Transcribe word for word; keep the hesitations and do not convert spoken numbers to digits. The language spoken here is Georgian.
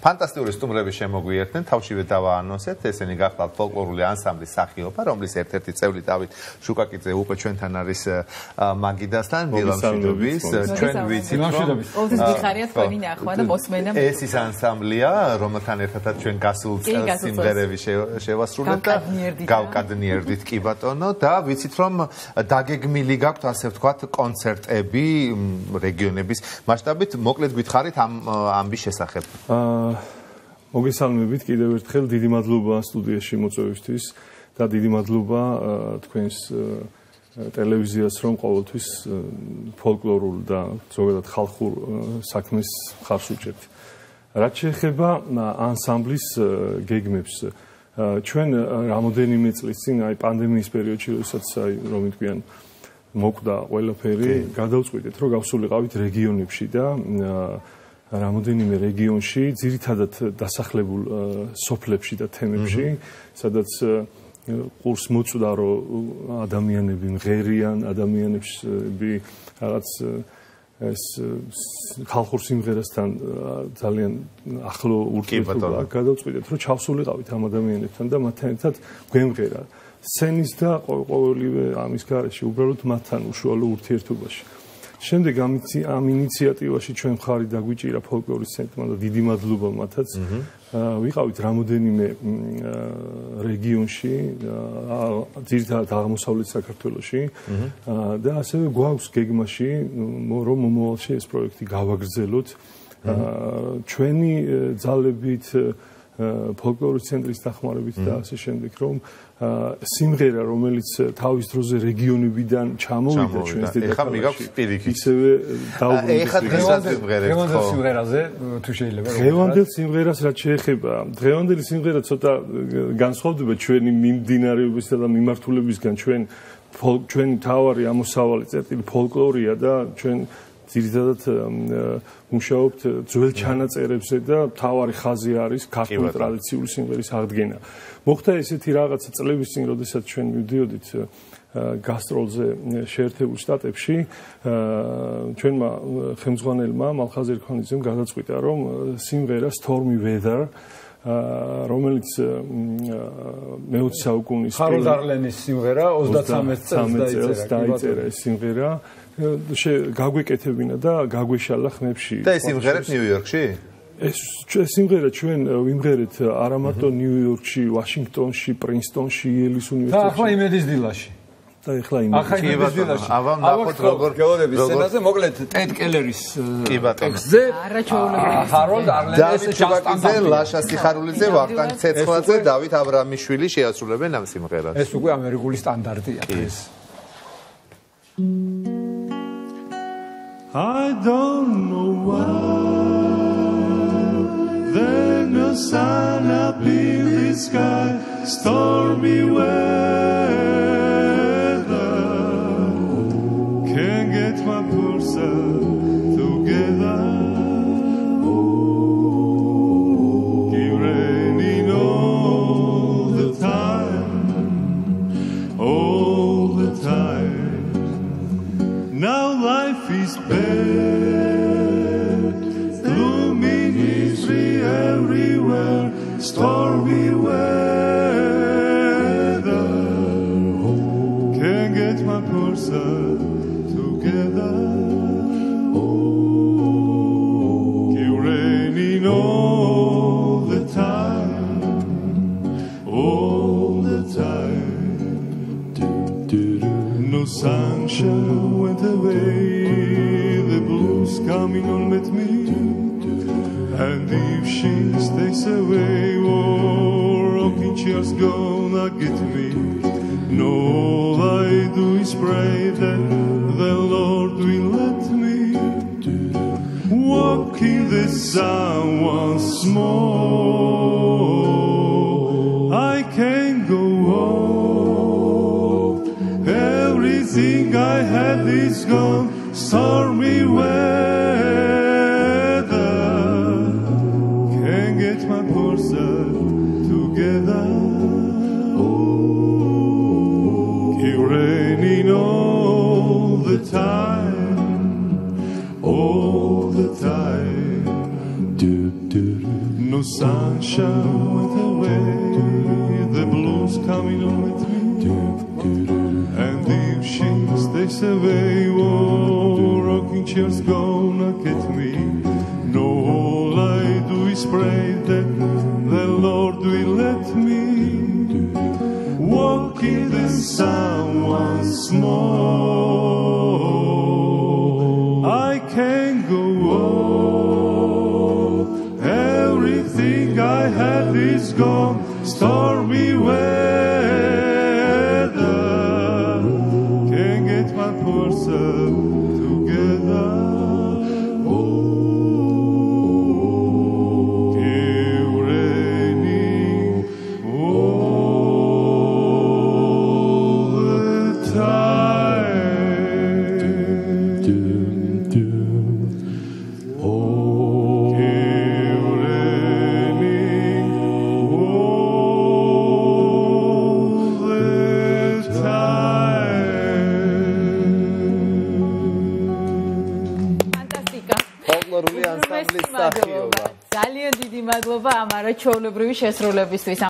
ფანტასტიკური სტუმრები შემოგვიერთდნენ, თავშივე დავაანონსეთ, ესენი გახლავთ ფოლკლორული ანსამბლი სახიობა, რომლის ერთ-ერთი წევრი დავით შუკაკიძე უკვე ჩვენთან არის მაგიდასთან, დილამშვიდობის, ჩვენ ვიცით, რომ ყოველთვის გიხარია თქვენი ნახვა და მოსმენა. ეს ის ანსამბლია, რომელთან ერთადაც ჩვენ გასულ წელს სიმღერები შევასრულეთ და გავკადნიერდით კი ბატონო და ვიცით, რომ დაგეგმილი გაქვთ, ასე ვთქვათ, კონცერტები რეგიონების მასშტაბით, მოკლედ გითხარით ამ ამბის შესახებ. მოგესალმებით კიდევ ერთხელ, დიდი მადლობა სტუდიაში მოწვევისთვის და დიდი მადლობა თქვენს ტელევიზიას, რომ ყოველთვის ფოლკლორულ და ზოგადად ხალხურ საქმეს ხარს უჭერთ. რაც შეეხება ანსამბლის გეგმებს, ჩვენ რამოდენიმე წლის წინ, აი პანდემიის პერიოდში, როდესაც აი რომ ვიტყვიან მოკვდა ყველაფერი, გადავწყვიტეთ, რომ გავსულიყავით რეგიონებში და რამოდენიმე რეგიონში, ძირითადად დასახლებულ სოფლებში და თემებში, სადაც ყურს მოწვდა, რომ ადამიანები მღერიან, ადამიანები რაღაც ეს ხალხურ სიმღერასთან ძალიან ახლო ურთიერთობა გადავწყვიტეთ, რომ ჩავსულიყავით ამ ადამიანებთან და მათთან ერთად გვემღერა სცენის და ყოველივე ამის გარეშე, უბრალოდ მათთან უშუალო ურთიერთობაში. შემდეგ ამ ინიციატივაში ჩვენ მხარი დაგვიჭირა ფოლკლორის ცენტრმა და დიდი მადლობა მათაც. ვიყავით რამოდენიმე რეგიონში, ძირითადად აღმოსავლეთ საქართველოში და ასევე გვაქვს გეგმაში, რომ მომავალში ეს პროექტი გავაგრძელოთ. ჩვენი ძალებით, ფოლკლორის ცენტრის დახმარებით და ასე შემდეგ, რომ სიმღერა, რომელიც თავის დროზე რეგიონებიდან ჩამოვიდა ჩვენს დედაქალაქში, ისევე დაუბრუნდა. ეხლა დღესაც სიმღერებს ხო? დღევანდელ სიმღერაზე თუ შეიძლება. დღევანდელ სიმღერას რაც შეეხება, დღევანდელი სიმღერა ცოტა განსხვავდება ჩვენი მიმდინარეობისა და მიმართულებისგან. ჩვენ ჩვენი თავარი ამოსავალი წერტილი ფოლკლორია და ჩვენ ძირითადად მუშაობთ ძველ ჩანაწერებზე და მთავარი ხაზი არის ქართული ტრადიციული სიმღერის აღდგენა. მოხდა ესეთი რაღაცა წლების წინ, როდესაც ჩვენ მივდიოდით გასტროლზე შეერთებულ შტატებში, ჩვენმა ხელმძღვანელმა მალხაზ ერქვანიძემ გადაწყვიტა, რომ სიმღერა Stormy Weather, რომელიც მეოცე საუკუნის ხაროლ დარლენის სიმღერა ოცდაცამეტ წელს დაიწერა ეს სიმღერა, გაგვეკეთებინა და გაგვეშალა ხმებში. და ეს სიმღერა ნიუ-იორკში? ეს სიმღერა ჩვენ ვიმღერეთ არა მარტო ნიუ-იორკში, ვაშინგტონში, პრინსტონში, იელის უნივერსიტეტში. და ახლა იმედის დილაში. და ახლა იმედის დილაში. აბა ნახოთ როგორ გეოლების სცენაზე, მოკლედ ტედ კელერის ტექსტზე, ხაროლ დარლენის ჩასტანდზე, ლაშა სიხარულიძე, ვახტანგ ცეცხლაძე, დავით აბრამიშვილი შეასრულებენ ამ სიმღერას. ეს უკვე ამერიკული სტანდარტია ეს. I don't know why there's no sun up in the sky, stormy weather, can't get my pulse together, keep raining all the time, all the time, now life is bad, gloomy misery everywhere, stormy weather, can't get my pulse together, keep raining all the time, all the time, no sunshine went away, the blues coming on with me, and if she stays away, oh, rocking chair's gonna get me. No, all I do is pray that the Lord will let me walk in the sun once more. I can't go on, everything I had is gone, stormy weather, can't get my pulse together, keep raining all the time, all the time, No sunshine went away, the blues coming on with me. And if she stays away, oh, rocking chairs gonna get me. No, all I do is pray that the Lord will let me walk in the sun once more. I can't go on, everything I had is gone, stormy weather, can't get my poor self together. ძალიან დიდი მადლობა ამ არაჩვეულებრივი შესრულებისთვის.